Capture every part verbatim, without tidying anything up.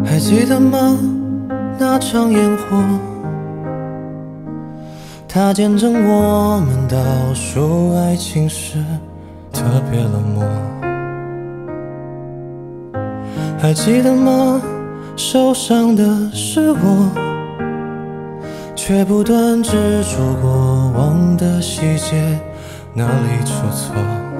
还记得吗？那场烟火，它见证我们倒数爱情时特别冷漠。还记得吗？受伤的是我，却不断执着过往的细节，哪里出错？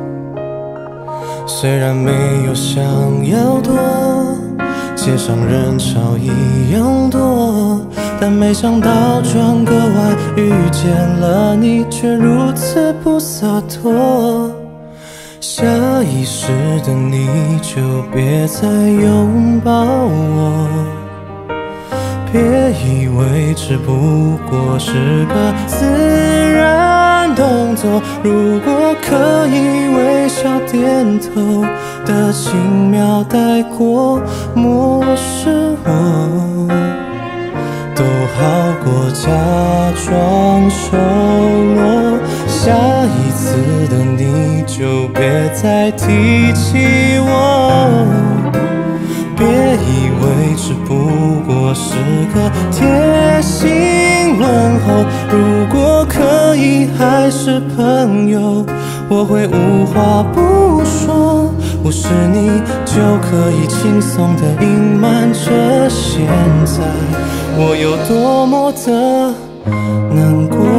虽然没有想要多，街上人潮一样多，但没想到转个弯遇见了你，却如此不洒脱。下意识的你就别再拥抱我，别以为只不过是个自然动作，如果可以微笑点头的轻描带过，漠视我都好过假装熟络。下一次的你就别再提起我，别以为只不过是个贴心问候，如果可以还是朋友，我会无话不说。不是你就可以轻松地隐瞒着现在我有多么的难过。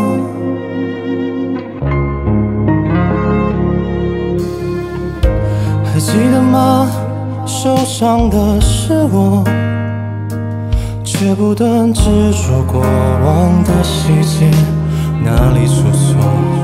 还记得吗？受伤的是我，却不断执着过往的细节，哪里出错？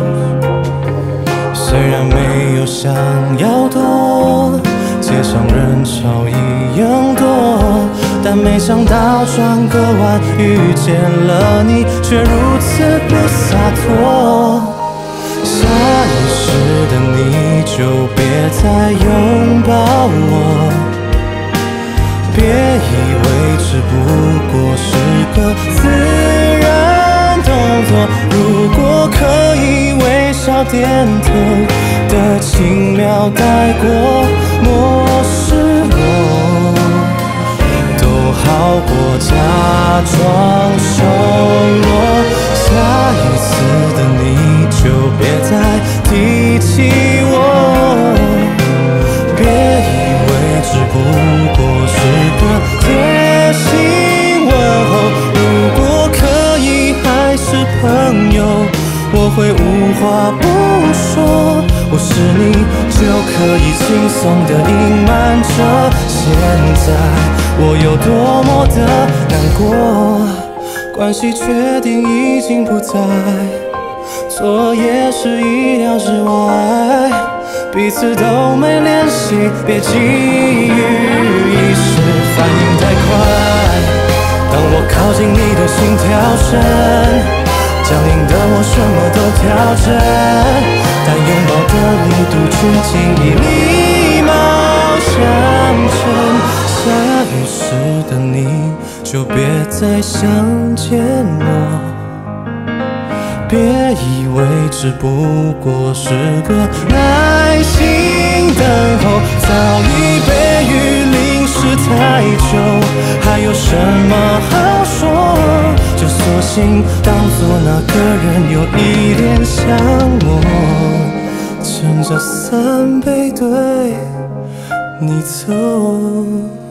虽然没有想要多，街上人潮一样多，但没想到转个弯遇见了你，却如此不洒脱。下意识的你就别再拥抱我，别以为只不过是个自然动作，如果可以微笑点头的轻描带过，漠视我都好过假装熟络。下一次的你就别再提起我，别以为只不过是个贴心问候，如果可以还是朋友，我会无话不说。不是你就可以轻松地隐瞒着现在我有多么的难过。关系确定已经不在，错也是意料之外，彼此都没联系，别急于一时反应太快。当我靠近你的心跳声，僵硬的我什么都调整，但拥抱的力度却轻易礼貌相称。下意识的你就别再想见我，别以为只不过是个耐心等候，早已被雨淋湿太久，还有什么好说？就索性当作那个人有一点像我，撑着伞背对你走。